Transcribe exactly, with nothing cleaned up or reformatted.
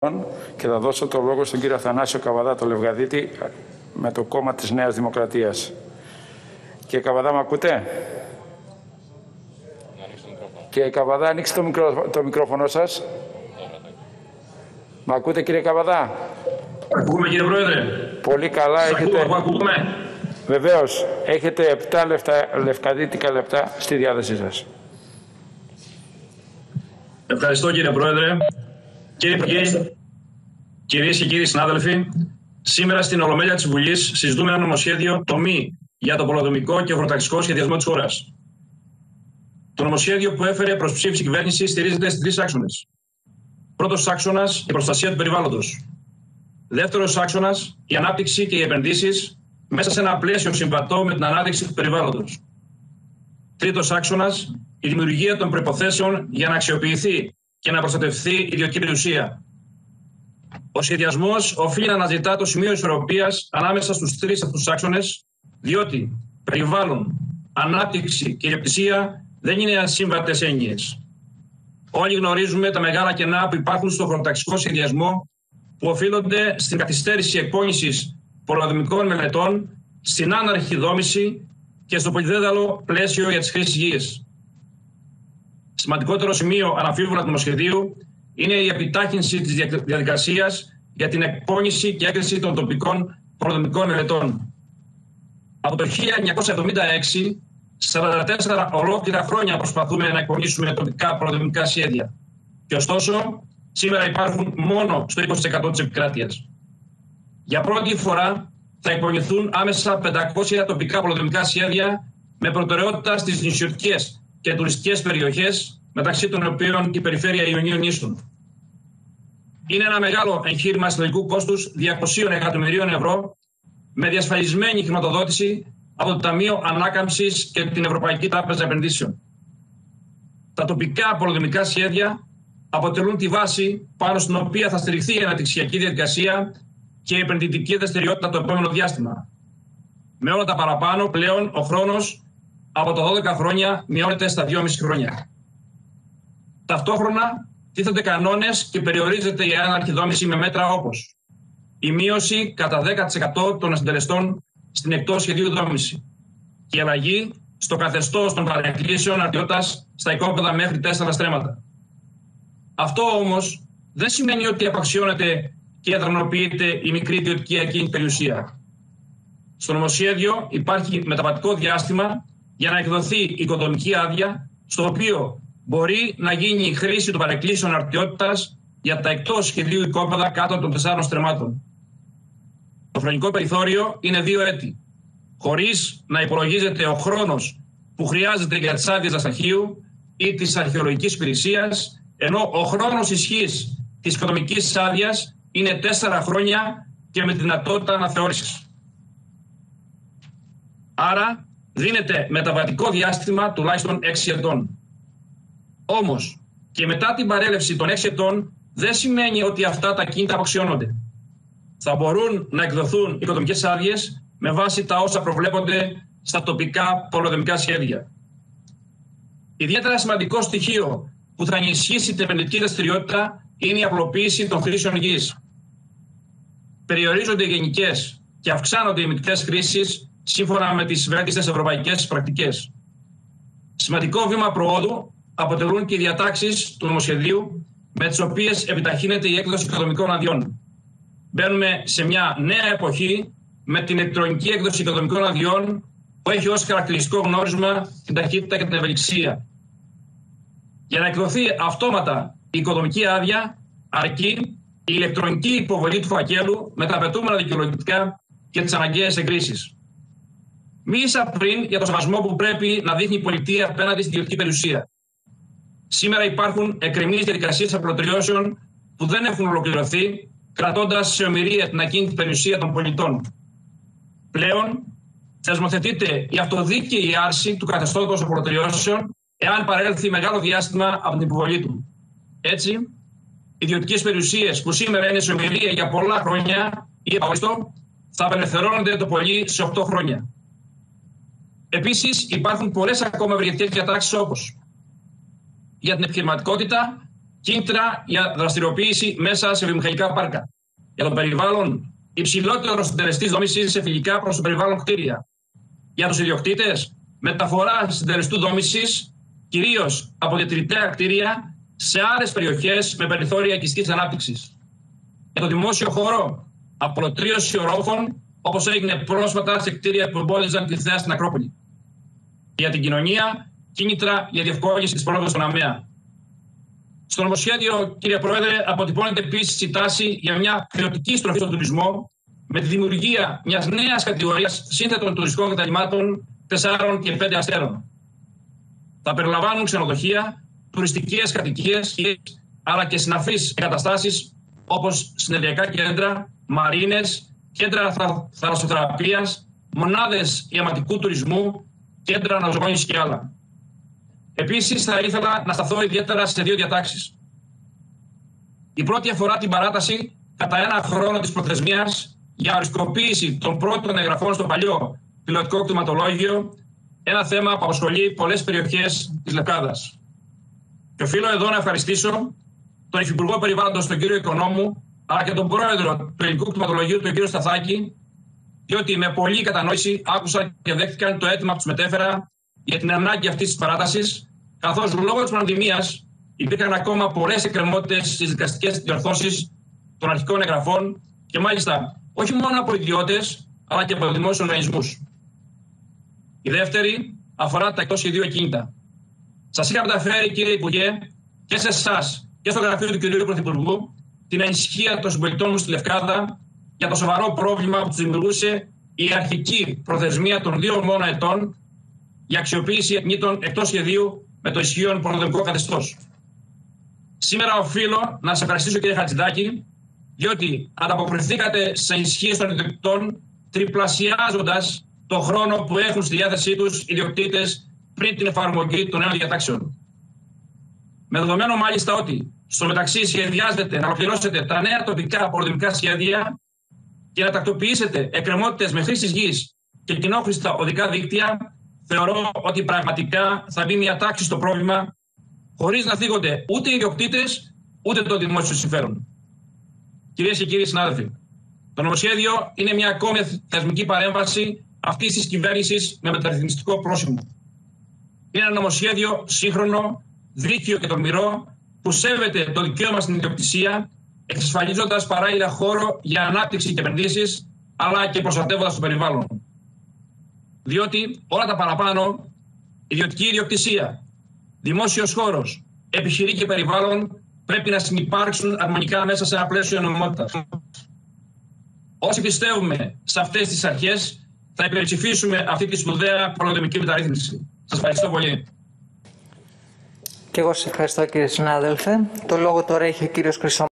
Και θα δώσω το λόγο στον κύριο Αθανάσιο Καβαδά, το Λευκαδίτη, με το κόμμα της Νέας Δημοκρατίας. Κύριε Καβαδά, με ακούτε? Κύριε Καβαδά, ανοίξτε το, μικρό, το μικρόφωνο σας. Με ακούτε, κύριε Καβαδά? Ακούμε, κύριε Πρόεδρε. Πολύ καλά. Σας έχετε... ακούω, ακούμε. Βεβαίως, έχετε επτά λεφτα... λευκαδίτικα λεπτά στη διάθεσή σας. Ευχαριστώ, κύριε Πρόεδρε. Κύριε Υπουργέ, κυρίες και κύριοι συνάδελφοι, σήμερα στην Ολομέλεια της Βουλής συζητούμε ένα νομοσχέδιο τομή για το πολεοδομικό και χωροταξικό σχεδιασμό της χώρας. Το νομοσχέδιο που έφερε προς ψήφιση η κυβέρνηση στηρίζεται στις τρεις άξονες. Πρώτος άξονας, η προστασία του περιβάλλοντος. Δεύτερος άξονας, η ανάπτυξη και οι επενδύσεις μέσα σε ένα πλαίσιο συμβατό με την ανάπτυξη του περιβάλλοντος. Τρίτος άξονας, η δημιουργία των προϋποθέσεων για να αξιοποιηθεί και να προστατευθεί η ιδιωτική περιουσία. Ο σχεδιασμός οφείλει να αναζητά το σημείο ισορροπίας ανάμεσα στους τρεις αυτούς άξονες, διότι περιβάλλον, ανάπτυξη και ιδιοκτησία δεν είναι ασύμβατες έννοιες. Όλοι γνωρίζουμε τα μεγάλα κενά που υπάρχουν στο χωροταξικό σχεδιασμό, που οφείλονται στην καθυστέρηση εκπόνησης πολεοδομικών μελετών, στην άναρχη δόμηση και στο πολυδέδαλο πλαίσιο για τις χρήσεις γης. Σημαντικότερο σημείο αναμφίβολα του νομοσχεδίου είναι η επιτάχυνση της διαδικασίας για την εκπόνηση και έγκριση των τοπικών πολεοδομικών μελετών. Από το χίλια εννιακόσια εβδομήντα έξι, σαράντα τέσσερα ολόκληρα χρόνια προσπαθούμε να εκπονήσουμε τοπικά πολεοδομικά σχέδια. Και ωστόσο, σήμερα υπάρχουν μόνο στο είκοσι τοις εκατό της επικράτειας. Για πρώτη φορά θα εκπονηθούν άμεσα πεντακόσια τοπικά πολεοδομικά σχέδια με προτεραιότητα στις νησιωτικές και τουριστικές περιοχές, μεταξύ των οποίων και η περιφέρεια Ιωνίων Νήσων. Είναι ένα μεγάλο εγχείρημα συνολικού κόστους διακοσίων εκατομμυρίων ευρώ, με διασφαλισμένη χρηματοδότηση από το Ταμείο Ανάκαμψης και την Ευρωπαϊκή Τράπεζα Επενδύσεων. Τα τοπικά πολεοδομικά σχέδια αποτελούν τη βάση πάνω στην οποία θα στηριχθεί η αναπτυξιακή διαδικασία και η επενδυτική δραστηριότητα το επόμενο διάστημα. Με όλα τα παραπάνω, πλέον ο χρόνος από τα δώδεκα χρόνια μειώνεται στα δυόμιση χρόνια. Ταυτόχρονα τίθενται κανόνες και περιορίζεται η άναρχη δόμηση με μέτρα όπως η μείωση κατά δέκα τοις εκατό των συντελεστών στην εκτός σχεδίου δόμηση και η αλλαγή στο καθεστώς των παρεκκλήσεων αρτιότητας στα οικόπεδα μέχρι τέσσερα στρέμματα. Αυτό όμως δεν σημαίνει ότι απαξιώνεται και αδρανοποιείται η μικρή ιδιωτική ακίνητη περιουσία. Στο νομοσχέδιο υπάρχει μεταβατικό διάστημα για να εκδοθεί η οικοδομική άδεια, στο οποίο μπορεί να γίνει η χρήση των παρεκκλήσεων αρτιότητας για τα εκτός σχεδίου οικόπεδα κάτω των τεσσάρων στρεμμάτων. Το χρονικό περιθώριο είναι δύο έτη, χωρίς να υπολογίζεται ο χρόνος που χρειάζεται για τις άδειες δασαρχείου ή της αρχαιολογικής υπηρεσίας, ενώ ο χρόνος ισχύς της οικοδομικής άδειας είναι τέσσερα χρόνια και με τη δυνατότητα αναθεώρησης. Άρα δίνεται μεταβατικό διάστημα τουλάχιστον έξι ετών. Όμως και μετά την παρέλευση των έξι ετών δεν σημαίνει ότι αυτά τα ακίνητα αποξιώνονται. Θα μπορούν να εκδοθούν οικοδομικές άδειες με βάση τα όσα προβλέπονται στα τοπικά πολεοδομικά σχέδια. Ιδιαίτερα σημαντικό στοιχείο που θα ενισχύσει την επενδυτική δραστηριότητα είναι η απλοποίηση των χρήσεων γης. Περιορίζονται οι γενικές και αυξάνονται οι μικτές χρήσεις σύμφωνα με τις βέλτιστες ευρωπαϊκές πρακτικές. Σημαντικό βήμα προόδου αποτελούν και οι διατάξεις του νομοσχεδίου με τις οποίες επιταχύνεται η έκδοση οικοδομικών αδειών. Μπαίνουμε σε μια νέα εποχή με την ηλεκτρονική έκδοση οικοδομικών αδειών που έχει ως χαρακτηριστικό γνώρισμα την ταχύτητα και την ευελιξία. Για να εκδοθεί αυτόματα η οικοδομική άδεια αρκεί η ηλεκτρονική υποβολή του φακέλου με τα απαιτούμενα δικαιολογητικά και τις αναγκαίες εγκρίσεις. Μίλησα πριν για το σεβασμό που πρέπει να δείχνει η πολιτεία απέναντι στην ιδιωτική περιουσία. Σήμερα υπάρχουν εκκρεμείς διαδικασίες απολωτριώσεων που δεν έχουν ολοκληρωθεί, κρατώντας σε ομηρία την ακίνητη περιουσία των πολιτών. Πλέον, θεσμοθετείται η αυτοδίκαιη άρση του καθεστώτος απολωτριώσεων, εάν παρέλθει μεγάλο διάστημα από την υποβολή του. Έτσι, ιδιωτικές περιουσίες που σήμερα είναι σε ομηρία για πολλά χρόνια ή επαγωγιστό, θα απελευθερώνονται το πολύ σε οκτώ χρόνια. Επίσης, υπάρχουν πολλές ακόμα ευεργετικές διατάξεις όπως για την επιχειρηματικότητα κίνητρα για δραστηριοποίηση μέσα σε βιομηχανικά πάρκα. Για το περιβάλλον, υψηλότερο συντελεστή δόμησης σε φιλικά προς το περιβάλλον κτίρια. Για τους ιδιοκτήτες, μεταφορά συντελεστού δόμησης, κυρίως από διατηρητέα κτίρια, σε άλλες περιοχές με περιθώρια οικιστικής ανάπτυξης. Για το δημόσιο χώρο, απολωτρίωση ορόφων, όπως έγινε πρόσφατα σε κτίρια που εμπόδιζαν τη θέα στην Ακρόπολη. Για την κοινωνία, κίνητρα για διευκόλυνση της πρόοδου στον ΑΜΕΑ. Στο νομοσχέδιο, κύριε Πρόεδρε, αποτυπώνεται επίσης η τάση για μια ποιοτική στροφή στον τουρισμό, με τη δημιουργία μιας νέας κατηγορίας σύνθετων τουριστικών καταλυμάτων τεσσάρων και πέντε αστέρων. Θα περιλαμβάνουν ξενοδοχεία, τουριστικές κατοικίες, αλλά και συναφείς εγκαταστάσεις όπως συνεδριακά κέντρα, μαρίνες, κέντρα θαλασσοθεραπείας, μονάδες ιαματικού τουρισμού, κέντρα αναζωογόνησης και άλλα. Επίσης, θα ήθελα να σταθώ ιδιαίτερα σε δύο διατάξεις. Η πρώτη αφορά την παράταση κατά ένα χρόνο της προθεσμίας για οριστικοποίηση των πρώτων εγγραφών στο παλιό πιλωτικό κτηματολόγιο, ένα θέμα που απασχολεί πολλές περιοχές της Λευκάδας. Και οφείλω εδώ να ευχαριστήσω τον Υφυπουργό Περιβάλλοντος, τον κύριο Οικονόμου, αλλά και τον Πρόεδρο του Ελληνικού Κτηματολογίου, τον κύριο Σταθάκη, διότι με πολλή κατανόηση άκουσαν και δέχτηκαν το αίτημα που τους μετέφερα για την ανάγκη αυτής της παράτασης, καθώς λόγω της πανδημίας υπήρχαν ακόμα πολλές εκκρεμότητες στις δικαστικές διορθώσεις των αρχικών εγγραφών και μάλιστα όχι μόνο από ιδιώτες, αλλά και από δημόσιους οργανισμούς. Η δεύτερη αφορά τα εκτός σχεδίου ακίνητα. Σας είχα μεταφέρει, κύριε Υπουργέ, και σε εσάς και στο γραφείο του κυρίου Πρωθυπουργού την ανησυχία των συμπολιτών μου στη Λευκάδα για το σοβαρό πρόβλημα που τους δημιουργούσε η αρχική προθεσμία των δύο μόνο ετών για αξιοποίηση ακινήτων εκτός σχεδίου με το ισχύον προνομικό καθεστώς. Σήμερα οφείλω να σας ευχαριστήσω, κύριε Χατζηδάκη, διότι ανταποκριθήκατε στις ανησυχίες των ιδιοκτητών, τριπλασιάζοντας το χρόνο που έχουν στη διάθεσή τους οι ιδιοκτήτες πριν την εφαρμογή των νέων διατάξεων. Με δεδομένο μάλιστα ότι στο μεταξύ σχεδιάζετε να ολοκληρώσετε τα νέα τοπικά πολεμικά σχέδια και να τακτοποιήσετε εκκρεμότητες με χρήση γης και κοινόχρηστα οδικά δίκτυα, θεωρώ ότι πραγματικά θα μπει μια τάξη στο πρόβλημα, χωρίς να θίγονται ούτε οι ιδιοκτήτες ούτε το δημόσιο συμφέρον. Κυρίες και κύριοι συνάδελφοι, το νομοσχέδιο είναι μια ακόμη θεσμική παρέμβαση αυτής της κυβέρνησης με μεταρρυθμιστικό πρόσημο. Είναι ένα νομοσχέδιο σύγχρονο, δίκαιο και τολμηρό, που σέβεται το δικαίωμα στην ιδιοκτησία, εξασφαλίζοντας παράλληλα χώρο για ανάπτυξη και επενδύσεις, αλλά και προστατεύοντας το περιβάλλον. Διότι όλα τα παραπάνω, ιδιωτική ιδιοκτησία, δημόσιος χώρος, επιχειρή και περιβάλλον, πρέπει να συνυπάρξουν αρμονικά μέσα σε ένα πλαίσιο νομιμότητας. Όσοι πιστεύουμε σε αυτές τις αρχές, θα υπερψηφίσουμε αυτή τη σπουδαία πολεοδομική μεταρρύθμιση. Σας ευχαριστώ πολύ. Και εγώ σας ευχαριστώ, κύριε συνάδελφε. Το λόγο τώρα έχει ο κύριος Χρυσό.